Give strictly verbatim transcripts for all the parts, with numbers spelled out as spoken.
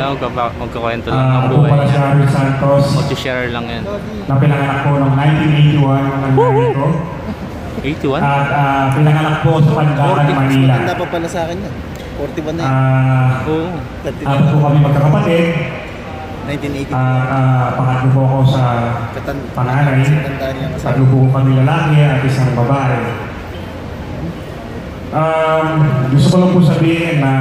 lang, magkakwento lang Uh, ng ako buhay pala si niya. Aril Santos. Mag-share lang yan. Na pinanganak po noong nineteen eighty-one ng nanay ko. eighty-one? At uh, pinanganak po sa Pandakan, Manila. Maganda pa pala sa akin yan. forty-one na yan. Uh, Oo. Apat po kami magkakapatid. nineteen eighty. At uh, pangatlo po ako sa panganay. Tatlo po kami lalaki at isang babae. Um, gusto ko lang po sabihin na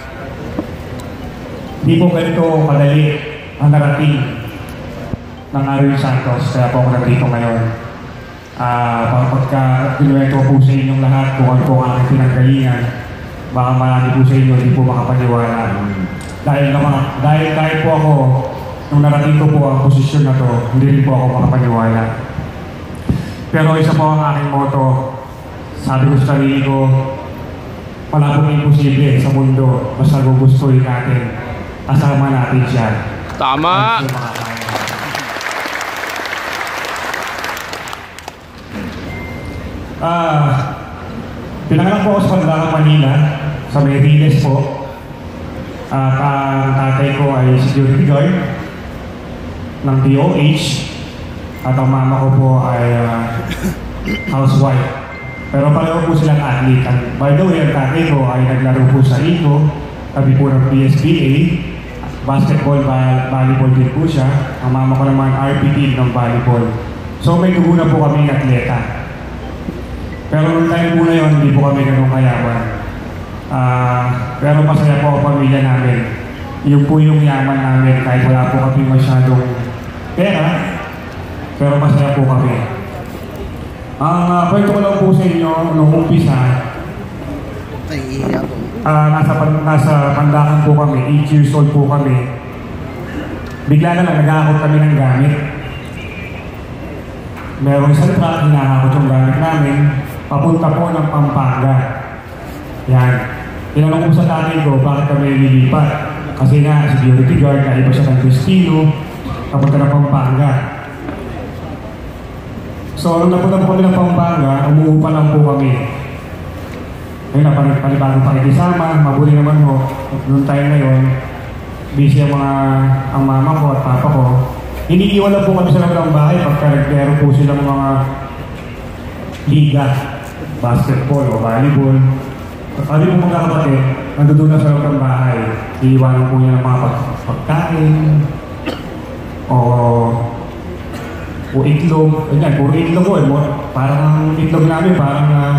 hindi po ganito kadali ang narating ng Aril Santos, kaya po ako nandito ngayon. Uh, pagka kinuwento po sa inyong lahat kung ano po ang aking pinanggalingan, baka marami po sa inyo hindi po makapaniwala. Dahil, naman, dahil kahit po ako, nung narating ko po ang posisyon na to, hindi rin po ako makapaniwala. Pero isa po ang aking motto, sabi ko sa sarili ko, wala pong imposible sa mundo, basta gugustuhin natin. Kasama natin siya. Tama! Ah, uh, pinanganak po ako sa Pandakan, Manila, sa Meriles po. At ang tatay ko ay security guard ng D O H. At ang mama ko po ay uh, housewife. Pero pareho po silang athlete. And by the way, ang tatay ko ay naglaro po sa I C O, tabi po ng P S B A. Basketball, volleyball din po siya. Ang mama ko naman R P team ng volleyball. So may dugo na po kami atleta. Pero nung time po na yun, hindi po kami ganun kayaman. Uh, pero masaya po ang pamilya namin. Yung po yung yaman namin kahit wala po kami masyadong pera. Pero masaya po kami. Ang uh, kwento ko lang po sa inyo nung umpisa. Ay, iya po. Uh, nasa, nasa Pandakan po kami, eight years old po kami. Bigla na lang nag-aakot kami ng gamit. Merong isang truck, hinahakot yung gamit namin, papunta po ng Pampanga. Yan. Tinanong ko sa tatay ko, bakit kami nilipat? Kasi nga, security guard, naiba siya ng Cristino, papunta ng Pampanga. So, nung napunta po kami ng Pampanga, umuupa lang po kami. Ayun na, panibagong pakikisama, mabuti naman ho. Noong time na yun, busy ang mga, ang mama ko at papa ko. Iniiwan lang po kami sa loob ng bahay pagka naglaro po silang mga liga, basketball o volleyball. Kami po mga kapatid, nandun na sa loob ng bahay. Iiwanan po niya ng mga pagkain o o itlog. Ganyan, puro itlog ko eh. Parang itlog namin, parang uh,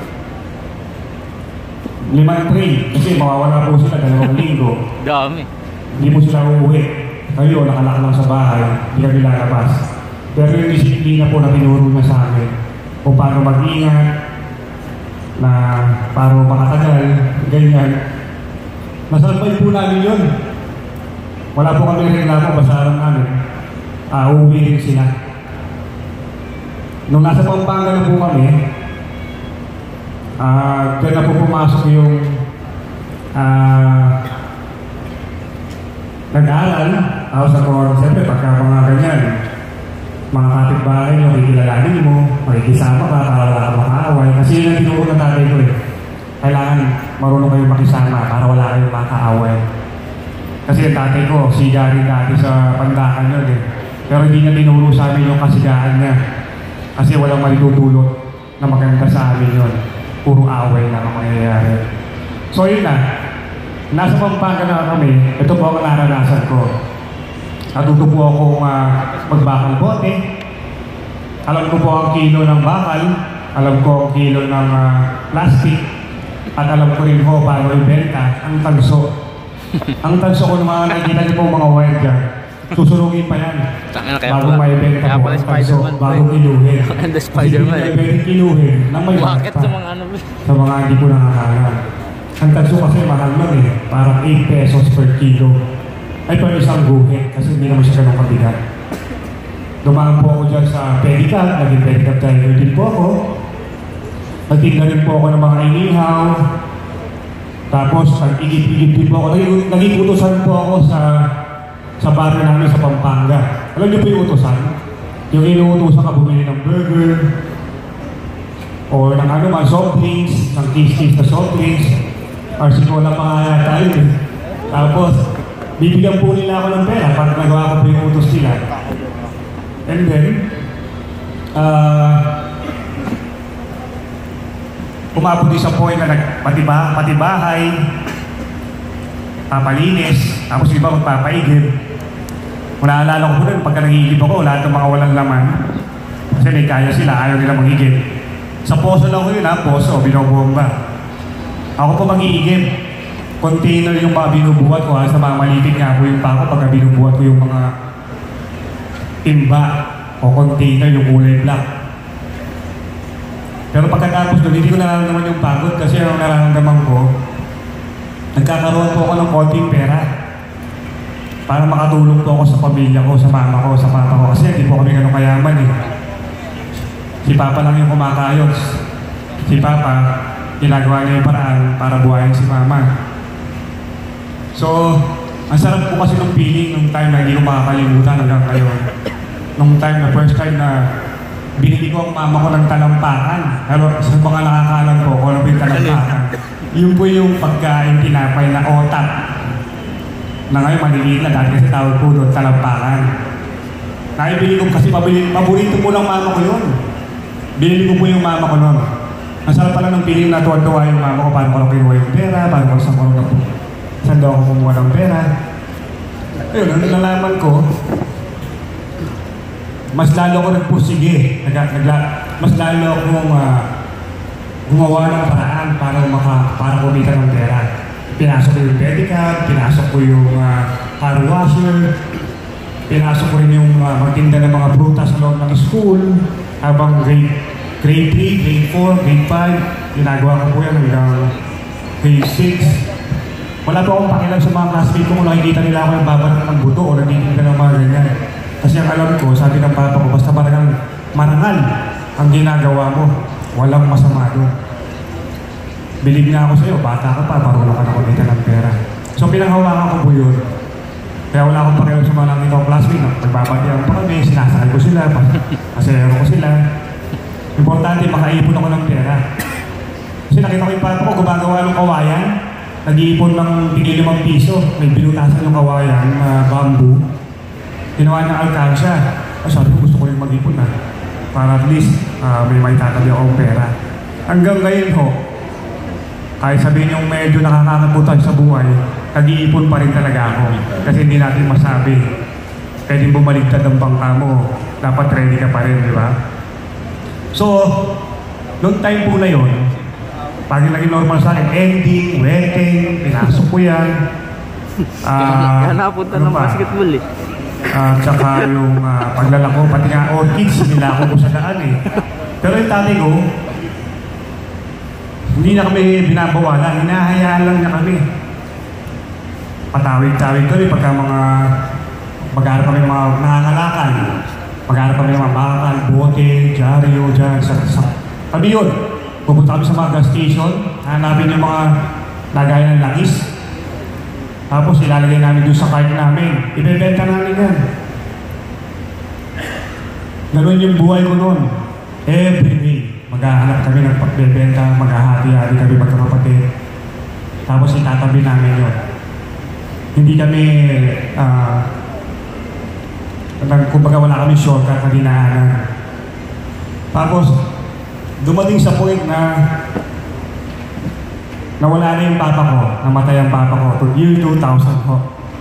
limang tray, kasi mawawala po sila dalawang linggo. Dami. Hindi po sila uuwi. Kayo, nakalak lang sa bahay, hindi kami lalabas. Pero yung disiplina po na tinuro na sa amin, kung paano mag-ingat, na paano makatagal, ganyan. Nasalpay po namin yun. Wala po kami reklamo, basta alam namin, uh, uuwi rin sila. Nung nasa Pampanga na po kami, Ah, uh, kaya na po pumasok yung uh, nag-aaral ako sa kong, siyempre pagka mga ganyan, mga kapitbahay nyo, kikilalanin mo, makikisama ka, para wala ka makaaway. Kasi yun ang tinuro ng tatay ko eh. Kailangan marunong kayo makisama para wala kayong makaaway. Kasi yung tatay ko, siga rin dati sa Pandakan yun eh. Pero hindi niya tinuro sa amin yung kasigaan niya. Kasi walang maritutulot na maganda sa amin yun. Puro away na ang mangyayari. So yun na, nasa Pampanga na kami, ito po ang naranasan ko. Natuto po akong uh, magbakal bote. Alam ko po ang kilo ng bakal, alam ko ang kilo ng uh, plastic, at alam ko rin po paano ibenta ang tanso. Ang tanso ko ng mga nakikita niyo po mga wire dyan, susunugin pa yan. Bago may ibenta po ang tanso, bago kiluhin. And the Spider-Man. Kasi hindi kiluhin nang may bakit sa mga ano? Sa mga hindi po nakakalam. Ang tanso kasi mahal lang eh, parang eight pesos per kilo. Ay pa isang guhit kasi hindi naman siya ganun kabigat. Dumaan po ako dyan sa pedicab, naging pedicab driver din po ako. Nagtinda rin po ako ng mga inihaw. Tapos nag-igip-igip din po ako. Naging utosan po ako sa sa barrio namin sa Pampanga. Alam niyo po yung utosan? Yung inuutosan ka bumili ng burger o ng ano mga soft drinks, ng kiss-kiss na soft drinks. Or sikola pa kaya tayo eh. Tapos bibigyan po nila ako ng pera para nagawa ko po yung utos nila. And then, uh, umabot din sa point na nagpatiba, pati bahay, papalinis, tapos iba magpapaigib. Kung naalala ko po rin, pagka nag-iigib ako, lahat ng mga walang laman, kasi may kaya sila, ayaw nila mag-igib. Sa poso lang ko yun ha, poso, binobomba. Ako po mag-iigib. Container yung mga binubuhat ko ha, sa mga maliit nga po yung pa ako pagka binubuhat ko yung mga timba o container, yung kulay black. Pero pagkatapos doon, hindi ko nararamdaman yung pagod kasi ang nararamdaman ko, nagkakaroon po ako ng konting pera para makatulong po ako sa pamilya ko, sa mama ko, sa papa ko. Kasi hindi po kami ganun kayaman eh. Si Papa lang yung kumakayos. Si Papa, ginagawa niya yung paraan para buhayin si Mama. So, ang sarap po kasi ng feeling nung time na hindi ko makakalimutan hanggang ngayon. Nung time na first time na binili ko ang mama ko ng talampakan. Pero sa mga nakakalam po, kung ano po yung talampakan. Yun po yung pagkain tinapay na otak. Na ngayon maliliit na dati kasi tawag po doon, talampakan. Naibili ko kasi mabili, paborito po ng mama ko yun. Binili ko po yung mama ko noon. Ang sarap pala ng feeling na tuwan-tuwa yung mama ko, paano ko lang kinuha yung pera, paano ko saan ko lang po. Saan daw ako kumuha ng pera. Ayun, ano nalaman ko, mas lalo ko nagpursige. Nag, nagla, mas lalo akong uh, gumawa ng paraan para, maka, para kumita ng pera. Pinasok ko yung pedicab, pinasok ko yung uh, car washer, pinasok ko rin yung uh, magtinda ng mga prutas sa loob ng school. Habang grade, grade three, grade four, grade five, ginagawa ko po yan hanggang grade six. Wala po akong pakialam sa mga classmates ko kung nakikita nila ako yung babanak ng buto o nagtitinda ng mga ganyan. Kasi ang alam ko, sabi ng papa ko, basta parang marangal ang ginagawa mo, walang masama doon. Bilib nga ako sa'yo, bata ka pa, marunong ka na kumita ng pera. So pinanghawakan ko po yun. Kaya wala akong pakialam sa mga nakita ko classmate. Nagbabatihan pa kami, sinasakay ko sila, pasayero ko sila. Importante, makaipon ako ng pera. Kasi nakita ko yung papa ko, gumagawa ng kawayan, nag-iipon ng tigil limang piso, may binutasan yung kawayan, uh, bamboo. Ginawa niya alkansya. Oh, sabi ko, gusto ko rin mag-ipon na. Para at least, uh, may may tatabi akong pera. Hanggang ngayon ho, kahit sabihin yung medyo nakakakabutan sa buhay, nag-iipon pa rin talaga ako. Kasi hindi natin masabi. Pwedeng bumaligtad ang bangka mo. Dapat ready ka pa rin, di ba? So, noong time po na yun, pag naging normal sa akin, ending, wedding, pinasok ko yan. Uh, Yan napunta ng basketball eh. At uh, saka yung uh, paglalako, pati nga orchids, nilako ko sa daan eh. Pero yung tatay ko, hindi na kami binabawalan, hinahayaan lang na kami. Patawid-tawid kami pagka mga mag-aarap kami mga nangangalakal. Mag-aarap kami mga bakal, bote, dyaryo, dyan, sa, sa kami yun. Pupunta kami sa mga gas station, hanapin yung mga lagay ng langis. Tapos ilalagay namin doon sa cart namin. Ibebenta namin yan. Ganun yung buhay ko noon. Every day. Maghahanap kami ng pagbebenta, maghahati-hati kami magkakapatid. Tapos itatabi namin yun. Hindi kami, uh, kumbaga wala kami shortcut na dinaanan. Tapos, dumating sa point na nawala na yung papa ko, namatay ang papa ko to year two thousand ho.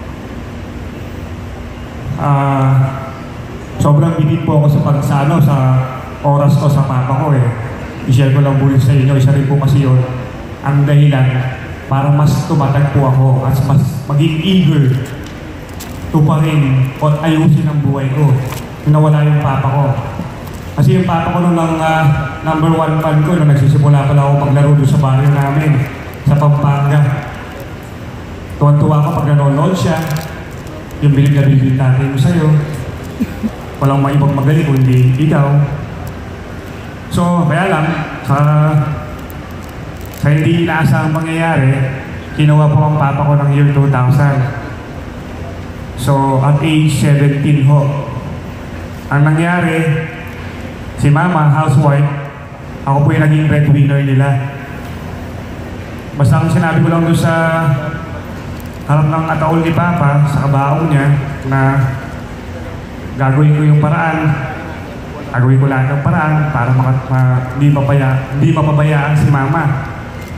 Uh, sobrang bitin po ako sa pagsano sa oras ko sa papa ko eh. I-share ko lang bulit sa inyo, isa rin po kasi yun ang dahilan para mas tumatag po ako at mas maging eager tuparin o ayusin ang buhay ko nung nawala yung papa ko. Kasi yung papa ko nung uh, number one fan ko nung nagsisimula pala ako paglaro doon sa barrio namin sa Pampanga. Tuwan-tuwa ako pag nanonood siya. Yung bilib na bilib natin mo sa'yo. Walang maibang magaling kung hindi ikaw. So, kaya lang, sa, sa hindi inaasahang pangyayari, kinuha po ang papa ko ng year two thousand. So, at age seventeen ho. Ang nangyari, si mama, housewife, ako po yung naging breadwinner nila. Basta ang sinabi ko lang doon sa harap ng ataol ni Papa sa kabaong niya na gagawin ko yung paraan. Gagawin ko lahat ng paraan para maka, ma, di, mapaya, di mapabayaan si Mama.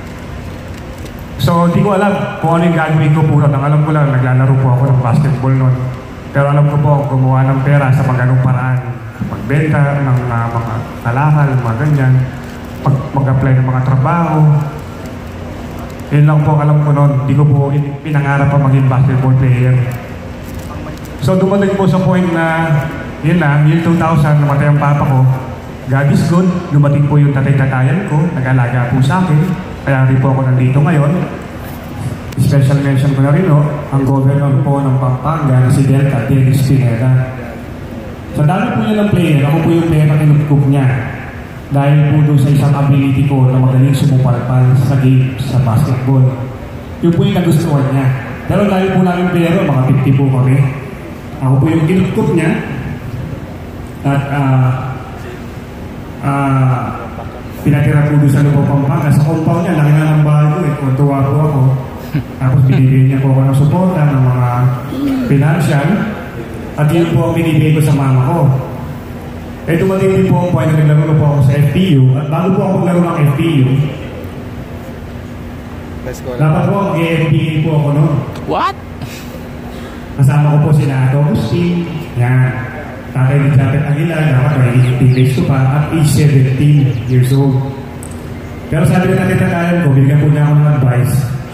So, di ko alam kung ano yung gagawin ko puro. Ang alam ko lang, naglalaro po ako ng basketball noon. Pero alam ko po, gumawa ng pera sa mga ganong paraan. Magbenta ng uh, mga kalakal, mga ganyan. Mag, mag-apply ng mga trabaho. Yun lang po alam ko noon. Di ko po pinangarap pa maging basketball player. So, dumating po sa point na, yun na, year two thousand, namatay ang papa ko. God is good. Dumating po yung tatay-tatayan ko. Nag-alaga po sa akin. Kaya rin po ako nandito ngayon. Special mention ko na rin, no, ang governor po ng Pampanga na si Delta, Dennis Pineda. Sa dami po niya ng player, ako po yung pera kinupkup niya. Dahil po doon sa isang ability ko na magaling sumupalpal sa game, sa basketball. Yun po yung nagustuhan niya. Pero dahil po namin pera, mga fifty po kami. Ako po yung kinupkup niya. At, ah, uh, ah, uh, pinatira po doon sa loob Pampanga. Sa compound niya, laki na ng bahay ko eh. Tuwa po ako. Tapos binibigyan niya po ako ng suporta ng mga financial. At yun po ang binibigay ko sa mama ko. Eh dumating din po ang point na naglaro po ako sa F P U. At bago po ako maglaro ng F P U, dapat po mag-F P U po ako noon. What? Kasama ko po si Nato Agustin. Yan. Tatay ni Japet Aguilar, dapat may teammates ko pa at age seventeen years old. Pero sabi na natin tatayan ko, bigyan po niya ako ng advice.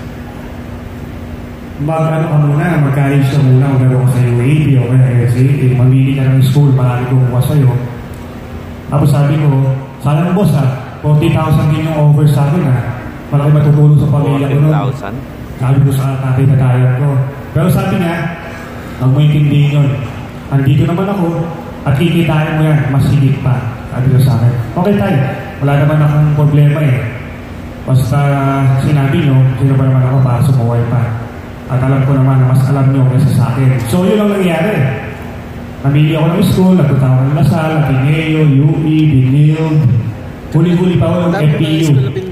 Mag-ano ka muna, mag-college ka muna, maglaro ka sa U A P o kaya S A T, mamili ka ng school, marami kumuha sa'yo. Tapos sabi ko, sana mo boss ha, forty thousand din yung offer sa akin ha. Malaki matutulong sa pamilya ko nun. forty thousand? Sabi ko sa tatay tatayan ko. Pero sabi niya, ang maintindihin yun. Andito naman ako at kikitain mo yan, mas higit pa. Sabi ko sa akin, okay tayo, wala naman akong problema eh. Basta sinabi nyo, sino ba naman ako para sumuway pa. At alam ko naman na mas alam nyo kaysa sa akin. So yun ang nangyari. Namili ako ng school, nagpunta ako ng Lasal, Ateneo, U E, Binil. Huli-huli pa ako ng F P U.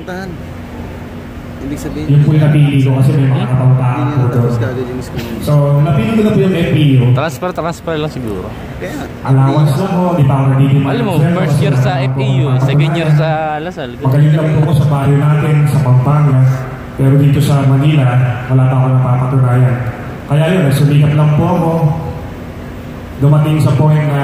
Ibig sabihin, yun po yung napili ko kasi may mga kapangpaan po doon. So, napili ko na po yung F P U. Transfer, transfer lang siguro. Kaya, allowance lang ko, di pa ako nagiging Alam mo, first year sa F P U, second year sa Lasal. Magaling lang po ko sa barrio natin, sa Pampanga. Pero dito sa Manila, wala pa ako napapatunayan. Kaya yun, sumikat lang po ako. Dumating sa point na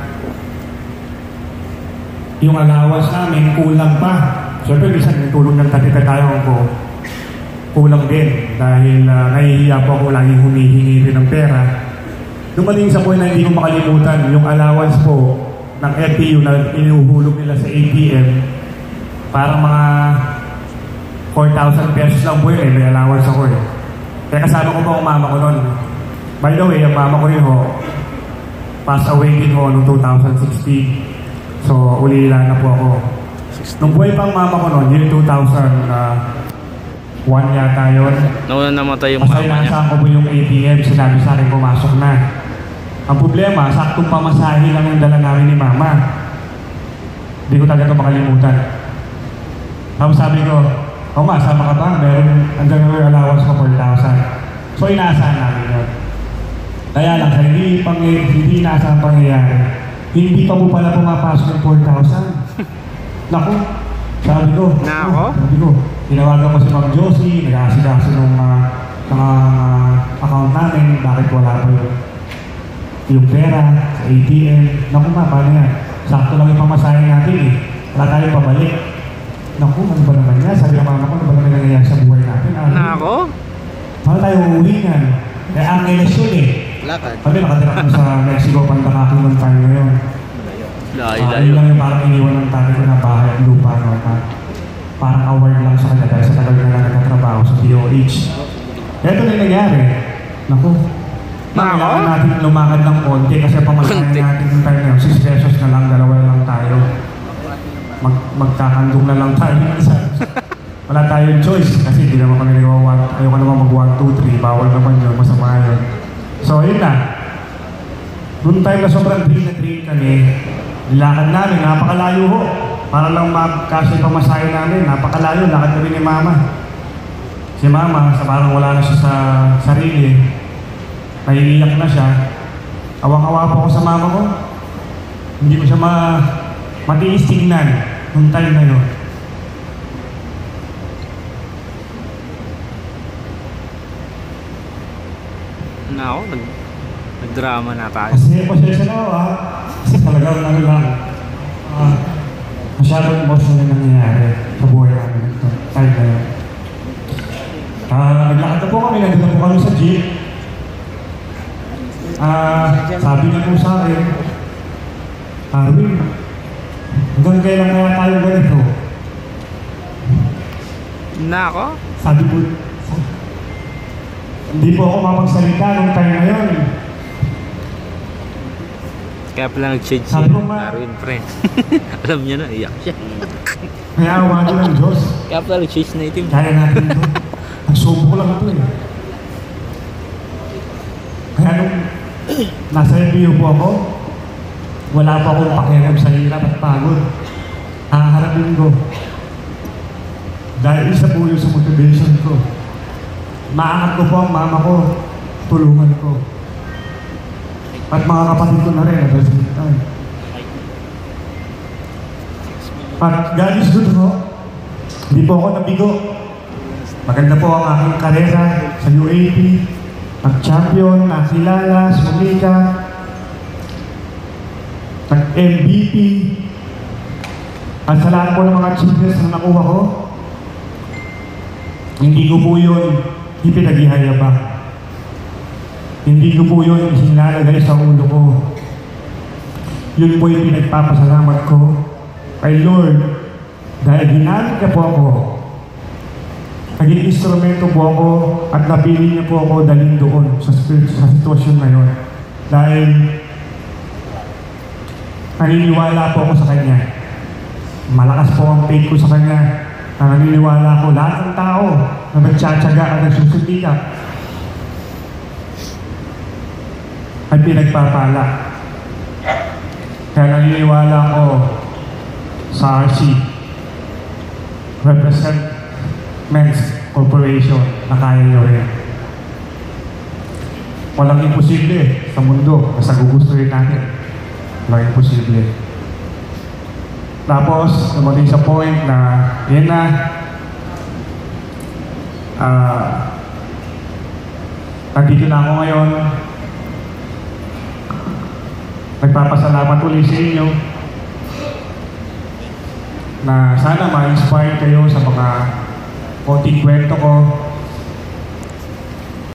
yung allowance namin kulang pa. Siyempre, minsan yung tulong ng tatitatayon ko, kulang din. Dahil uh, nahihiya po ako laging humihingi rin ng pera. Dumating sa point na hindi ko makalimutan, yung allowance po ng F P U na inuhulog nila sa A T M, parang mga four thousand pesos lang po yun eh, may allowance ako eh. Kaya kasama ko po ang mama ko noon. By the way, ang mama ko rin ho, passed away din ho noong two thousand sixteen. So, ulila na po ako. Nung buhay pa ang mama ko noon, year two thousand one yata yun. Nauna namatay yung mama niya. Masaya ko po yung A T M, sinabi sa akin pumasok na. Ang problema, saktong pamasahe lang yung dala namin ni mama. Hindi ko talaga ito makalimutan. Tapos sabi ko, o ma, sama ka ba? Meron, hanggang yung allowance ko four thousand. So, inaasahan namin yun. Kaya lang, sa hindi, pang, hindi inaasahan pangyayari, hindi pa po pala pumapasok ng four thousand. Naku, sabi ko, Nako? sabi ko, tinawagan ko si Ma'am Josie, nag-aasikaso ng uh, mga uh, account namin, bakit wala pa yung, yung pera sa A T M. Naku ma, paano yan? Sakto lang yung pamasahin natin eh. Wala tayong pabalik. Naku, ano ba naman yan? Sabi ng mama ko, ano ba naman nangyayari sa buhay natin? Ano? Nako? Paano tayo uuwi yan? Kaya ang elasyon eh. lakad. Kami nakatira kami sa Mexico, Pandakaki ng time ngayon. Layo, Uh, layo. yun lang yung parang iniwan ng tatay ko na bahay at lupa. No? Na, parang award lang sa kanya dahil sa tagal na lang nagtatrabaho sa D O H. Ito na yung nangyari. Naku. Kailangan natin lumakad ng konti kasi pamasahin natin yung time na yun. six pesos na lang, dalawa na lang tayo. Mag magkakandong na lang tayo. Wala tayong choice kasi hindi naman kami nagawa. Ayoko naman mag one, two, three. Bawal naman yun. Masama yun. So, yun na. Doon tayo na sobrang drain na drain kami. Nilakad namin, napakalayo ho. Para lang magkasya pamasahe namin, napakalayo, lakad kami ni mama. si mama, sa parang wala na siya sa sarili, naiiyak na siya. Awang-awa po ako sa mama ko. Hindi ko siya ma matiis tingnan nung time na yun. Na ako, nag, nag-drama na tayo. Kasi pasensya na ako ha. Kasi talagang ano lang. Uh, masyadong emotional na nangyayari sa buhay namin ito. Time na yun. Uh, naglakad na po kami, nandito po kami sa jeep. Ah, uh, sabi niya po sa akin, Arwin, hanggang kailan kaya tayo ganito? Na ako? Sabi po, hindi po ako mapagsalita nung time na yun. Kaya pala nag-shade Sabi siya. ko ma- Arwin, friend. Alam niya na, iyak siya. Kaya awa din ng Diyos. Kaya pala nag-shade na itim. Kaya natin ito. Nagsubo ko lang ito eh. Kaya nung nasa L B U po ako, wala pa akong pakialam sa hirap at pagod. Haharapin ko. Dahil isa po yun sa motivation ko. Maangat ko po ang mama ko. Tulungan ko. At mga kapatid ko na rin at the same time. At God is good po. Hindi po ako nabigo. Maganda po ang aking karera sa U A P. Nag-champion, nakilala, sumika. Nag-M V P. At sa lahat po ng mga achievements na nakuha ko, hindi ko po yun ipinaghihayabang. Hindi ko po yun isilalagay sa ulo ko. Yun po yung pinagpapasalamat ko kay Lord dahil ginamit niya po ako. Naging instrumento po ako at napili niya po ako dalhin doon sa, sa sitwasyon na yun. Dahil naniniwala po ako sa Kanya. Malakas po ang faith ko sa Kanya. Na naniniwala ko lahat ng tao na nagtsatsaga at nagsusutikap ay pinagpapala. Kaya naniniwala ko sa R C represent Men's Corporation na kaya nyo rin. Walang imposible sa mundo basta gugustuhin natin. Walang imposible. Tapos, dumating sa point na yan na uh, nandito na ako ngayon. Nagpapasalamat ulit sa inyo na sana ma-inspire kayo sa mga konting kwento ko